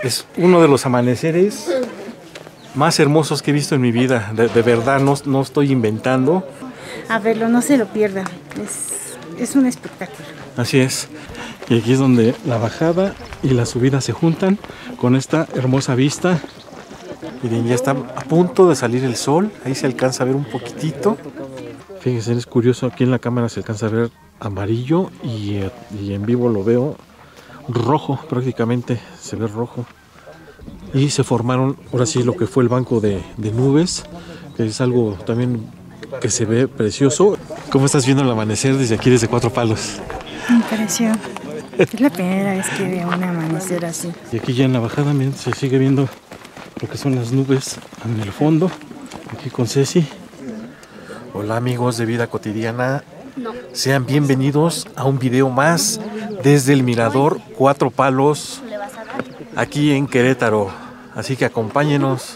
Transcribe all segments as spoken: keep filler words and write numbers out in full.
Es uno de los amaneceres más hermosos que he visto en mi vida. De, de verdad, no, no estoy inventando. A verlo, no se lo pierdan. Es, es un espectáculo. Así es. Y aquí es donde la bajada y la subida se juntan con esta hermosa vista. Miren, ya está a punto de salir el sol. Ahí se alcanza a ver un poquitito. Fíjense, es curioso. Aquí en la cámara se alcanza a ver amarillo y, y en vivo lo veo rojo, prácticamente se ve rojo. Y se formaron ahora sí lo que fue el banco de, de nubes, que es algo también que se ve precioso. ¿Cómo estás viendo el amanecer desde aquí, desde Cuatro Palos? Me pareció. Es la primera vez que veo un amanecer así. Y aquí ya en la bajada, miren, se sigue viendo lo que son las nubes en el fondo. Aquí con Ceci. Hola amigos de Vida Cotidiana. Sean bienvenidos a un video más desde el Mirador Cuatro Palos, aquí en Querétaro. Así que acompáñenos.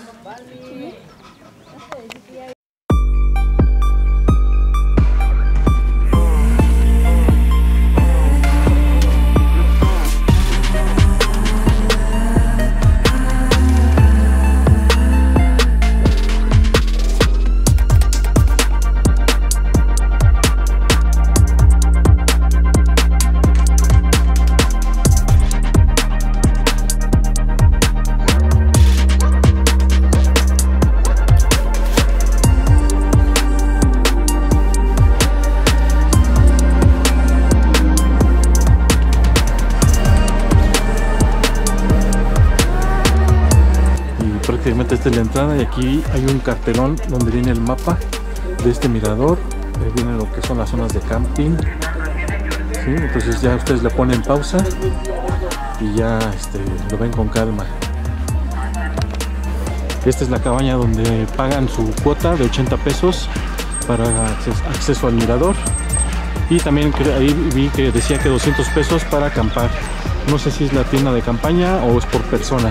Esta es la entrada y aquí hay un cartelón donde viene el mapa de este mirador. Ahí viene lo que son las zonas de camping, ¿sí? Entonces ya ustedes le ponen pausa y ya este, lo ven con calma. Esta es la cabaña donde pagan su cuota de ochenta pesos para acceso, acceso al mirador, y también ahí vi que decía que doscientos pesos para acampar. No sé si es la tienda de campaña o es por persona.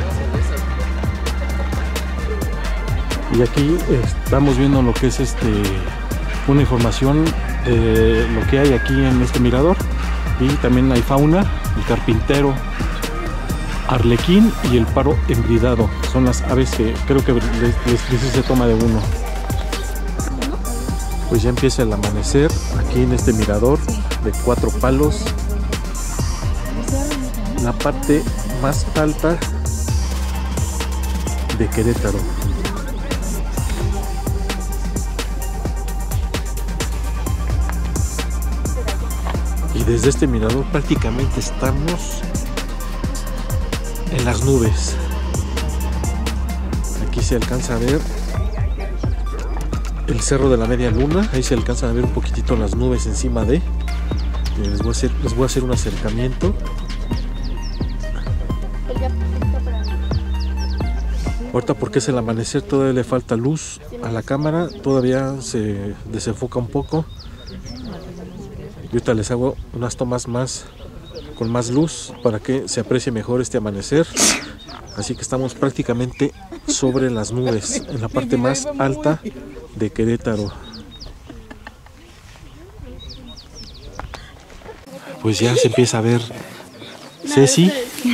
Y aquí estamos viendo lo que es este una información de lo que hay aquí en este mirador. Y también hay fauna, el carpintero, arlequín y el paro embridado. Son las aves que creo que les, les, les se toma de uno. Pues ya empieza el amanecer aquí en este mirador de Cuatro Palos. La parte más alta de Querétaro. Y desde este mirador prácticamente estamos en las nubes. Aquí se alcanza a ver el cerro de la Media Luna. Ahí se alcanza a ver un poquitito las nubes encima de. Les voy a hacer, les voy a hacer un acercamiento. Ahorita porque es el amanecer todavía le falta luz a la cámara. Todavía se desenfoca un poco. Y ahorita les hago unas tomas más con más luz para que se aprecie mejor este amanecer. Así que estamos prácticamente sobre las nubes, en la parte más alta de Querétaro. Pues ya se empieza a ver Ceci.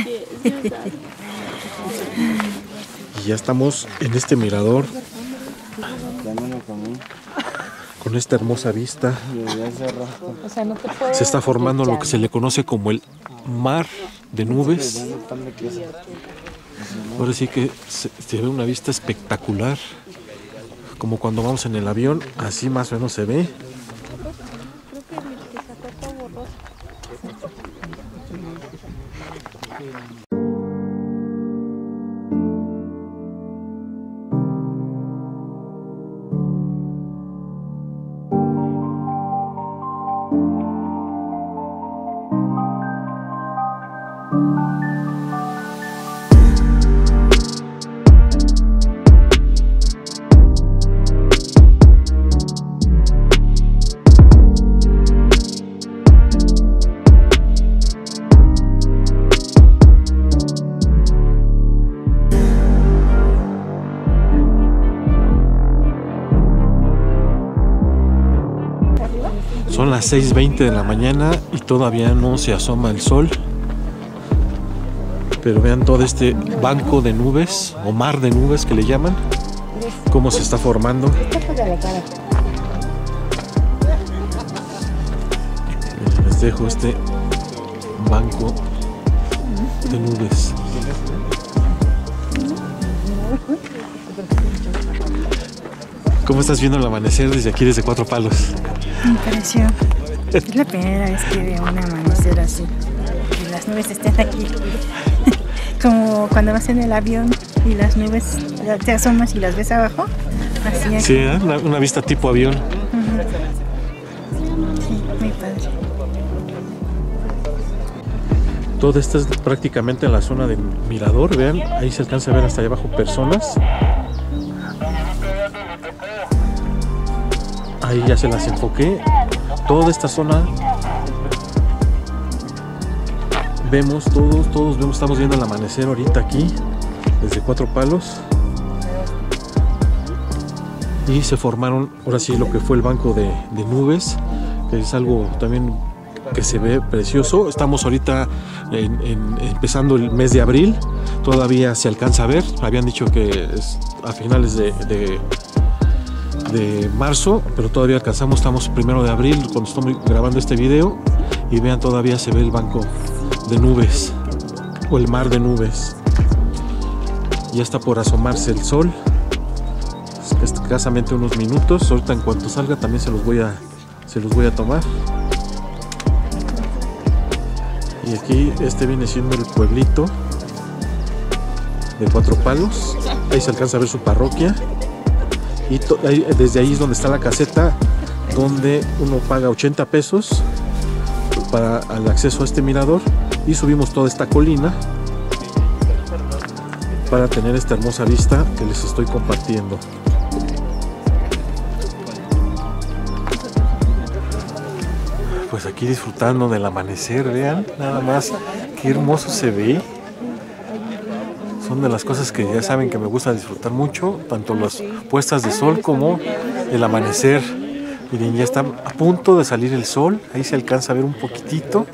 Y ya estamos en este mirador con esta hermosa vista. Se está formando lo que se le conoce como el mar de nubes. Ahora sí que se, se ve una vista espectacular, como cuando vamos en el avión, así más o menos se ve. Son las seis veinte de la mañana y todavía no se asoma el sol. Pero vean todo este banco de nubes o mar de nubes que le llaman, cómo se está formando. Les dejo este banco de nubes. ¿Cómo estás viendo el amanecer desde aquí, desde Cuatro Palos? Me pareció. Es la primera vez que veo un amanecer así. Que las nubes estén aquí. Como cuando vas en el avión y las nubes te asomas y las ves abajo. Así es. Sí, ¿eh? una, una vista tipo avión. Uh-huh. Sí, muy padre. Todo esto es prácticamente en la zona del mirador. Vean, ahí se alcanza a ver hasta allá abajo personas. Ahí ya se las enfoqué. Toda esta zona vemos, todos, todos vemos, estamos viendo el amanecer ahorita aquí, desde Cuatro Palos. Y se formaron, ahora sí, lo que fue el banco de, de nubes, que es algo también que se ve precioso. Estamos ahorita en, en, empezando el mes de abril, todavía se alcanza a ver. Habían dicho que es a finales de, de, de marzo, pero todavía alcanzamos, estamos primero de abril cuando estoy grabando este video, y vean, todavía se ve el banco de nubes o el mar de nubes. Ya está por asomarse el sol, escasamente unos minutos. Ahorita en cuanto salga también se los voy a se los voy a tomar. Y aquí este viene siendo el pueblito de Cuatro Palos. Ahí se alcanza a ver su parroquia, y ahí, desde ahí es donde está la caseta, donde uno paga ochenta pesos para el acceso a este mirador, y subimos toda esta colina para tener esta hermosa vista que les estoy compartiendo. Pues aquí disfrutando del amanecer, vean nada más qué hermoso se ve. Son de las cosas que ya saben que me gusta disfrutar mucho, tanto las puestas de sol como el amanecer. Miren, ya está a punto de salir el sol, ahí se alcanza a ver un poquitito.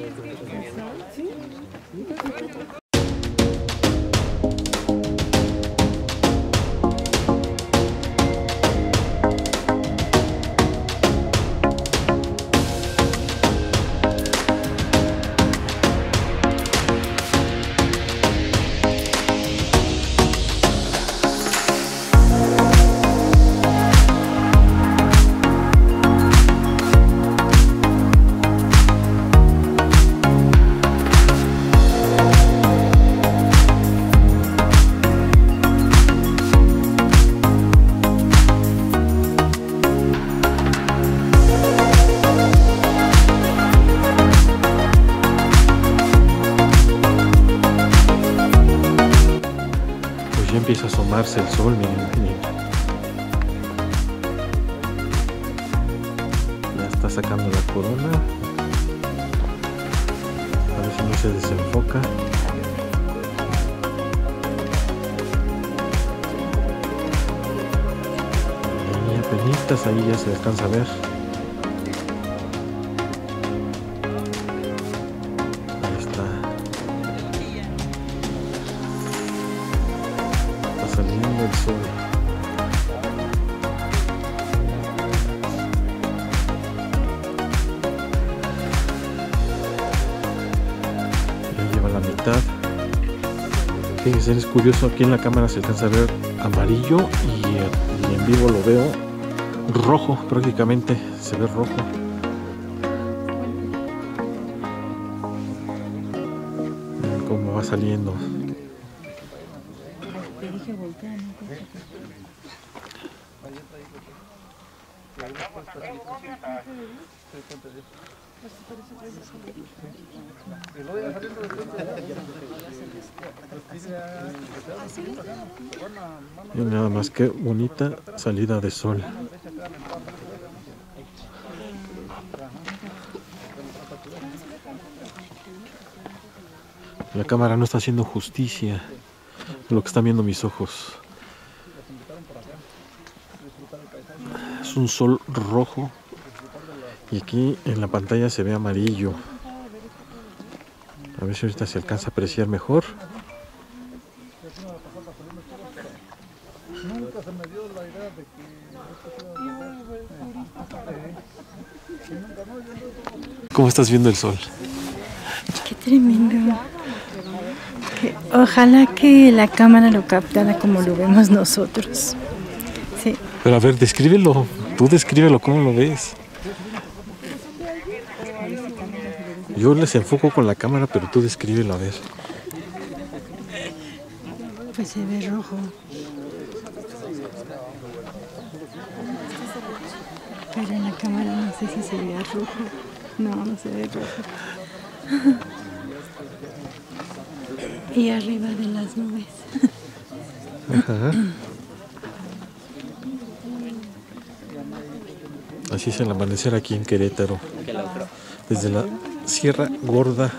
Ya empieza a asomarse el sol, miren, miren. Ya está sacando la corona. A ver si no se desenfoca. Y apenitas ahí ya se alcanza a ver. Ahí está. Saliendo el sol. Ya lleva la mitad. Fíjense, es curioso, aquí en la cámara se alcanza a ver amarillo, y, y en vivo lo veo rojo, prácticamente se ve rojo. Miren cómo va saliendo. Y nada más, que bonita salida de sol. La cámara no está haciendo justicia a lo que están viendo mis ojos. Es un sol rojo y aquí en la pantalla se ve amarillo. A ver si ahorita se alcanza a apreciar mejor. Nunca se me dio la idea de que... ¿Cómo estás viendo el sol? Qué tremendo. Ojalá que la cámara lo captara como lo vemos nosotros. Sí. Pero a ver, descríbelo. Tú descríbelo, ¿cómo lo ves? Yo les enfoco con la cámara, pero tú descríbelo, a ver. Pues se ve rojo. Pero en la cámara no sé si se vea rojo. No, no se ve rojo. Y arriba de las nubes. Ajá. Así es el amanecer aquí en Querétaro. Desde la Sierra Gorda.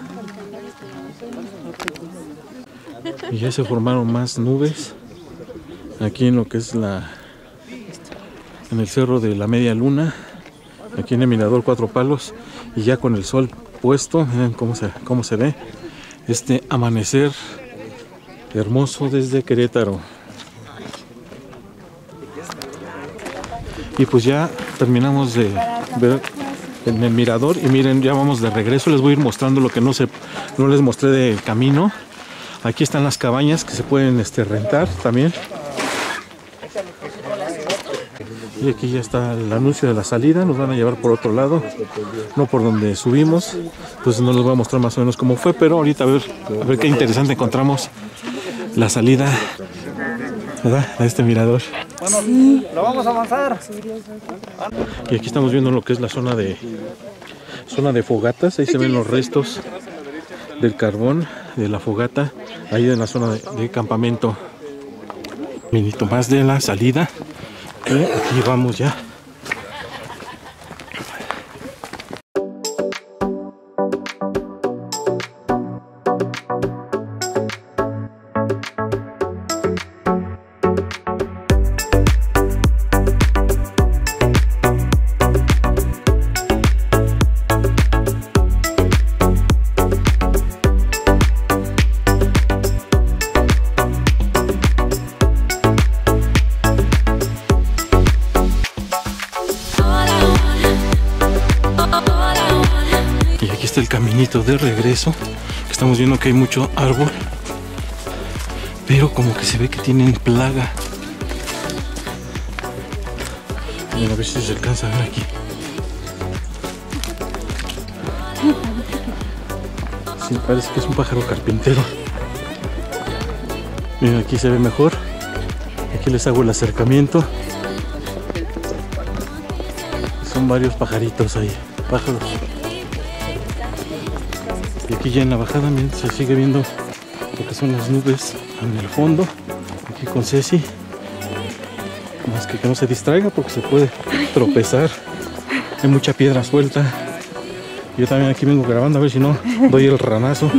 Y ya se formaron más nubes. Aquí en lo que es la... en el cerro de la Media Luna. Aquí en el Mirador Cuatro Palos. Y ya con el sol puesto. Miren cómo se, cómo se ve este amanecer hermoso desde Querétaro. Y pues ya terminamos de ver en el mirador y miren, ya vamos de regreso. Les voy a ir mostrando lo que no se no les mostré del camino. Aquí están las cabañas que se pueden este, rentar también. Y aquí ya está el anuncio de la salida. Nos van a llevar por otro lado, no por donde subimos. Pues no les voy a mostrar más o menos cómo fue, pero ahorita a ver, a ver qué interesante encontramos la salida, ¿verdad?, a este mirador. Bueno, sí, lo vamos a avanzar. Y aquí estamos viendo lo que es la zona de zona de fogatas. Ahí se ven los restos del carbón de la fogata, ahí en la zona de, de campamento. Un minito más de la salida. Y aquí vamos ya. El caminito de regreso, que estamos viendo que hay mucho árbol, pero como que se ve que tienen plaga. Miren, a ver si se alcanza a ver aquí. Sí, parece que es un pájaro carpintero. Miren, aquí se ve mejor. Aquí les hago el acercamiento. Son varios pajaritos ahí, pájaros. Y aquí ya en la bajada, miren, se sigue viendo lo que son las nubes en el fondo. Aquí con Ceci. Más que que no se distraiga porque se puede tropezar. Hay mucha piedra suelta. Yo también aquí vengo grabando a ver si no doy el ranazo.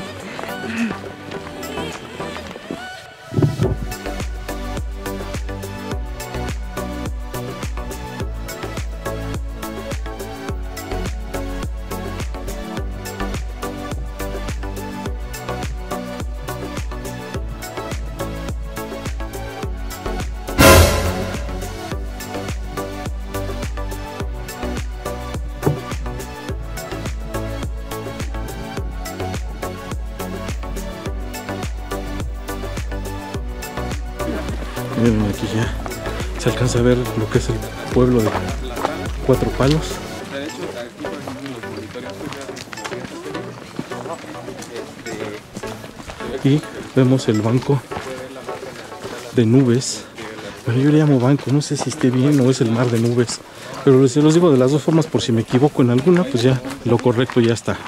Miren, aquí ya se alcanza a ver lo que es el pueblo de Cuatro Palos. Y vemos el banco de nubes. Pero yo le llamo banco, no sé si esté bien o es el mar de nubes. Pero se los digo de las dos formas por si me equivoco en alguna, pues ya lo correcto ya está.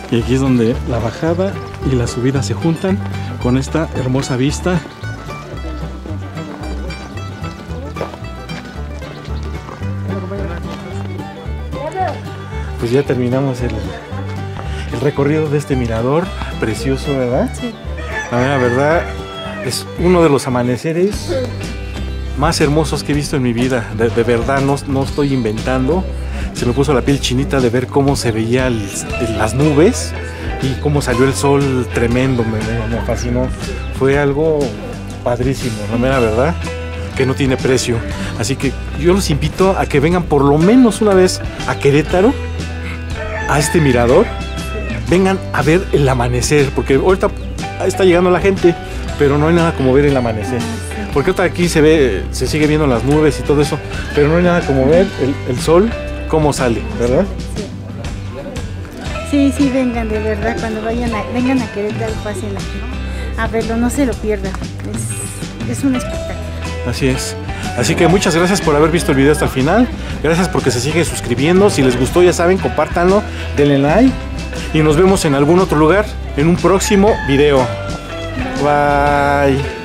Y aquí es donde la bajada y la subida se juntan con esta hermosa vista. Pues ya terminamos el, el recorrido de este mirador precioso, ¿verdad? Sí. La mera verdad, es uno de los amaneceres más hermosos que he visto en mi vida. De, de verdad, no, no estoy inventando. Se me puso la piel chinita de ver cómo se veía el, el, las nubes y cómo salió el sol tremendo. Me, me, me fascinó. Fue algo padrísimo, la mera verdad, que no tiene precio. Así que yo los invito a que vengan por lo menos una vez a Querétaro, a este mirador. Vengan a ver el amanecer, porque ahorita está llegando la gente, pero no hay nada como ver el amanecer. Porque ahorita aquí se ve, se sigue viendo las nubes y todo eso, pero no hay nada como ver el, el sol cómo sale, ¿verdad? Sí, sí, vengan, de verdad, cuando vayan a, vengan a Querétaro, pasen aquí a verlo, no se lo pierdan, es, es un espectáculo. Así es. Así que muchas gracias por haber visto el video hasta el final, gracias porque se siguen suscribiendo, si les gustó ya saben, compártanlo, denle like y nos vemos en algún otro lugar en un próximo video. Bye.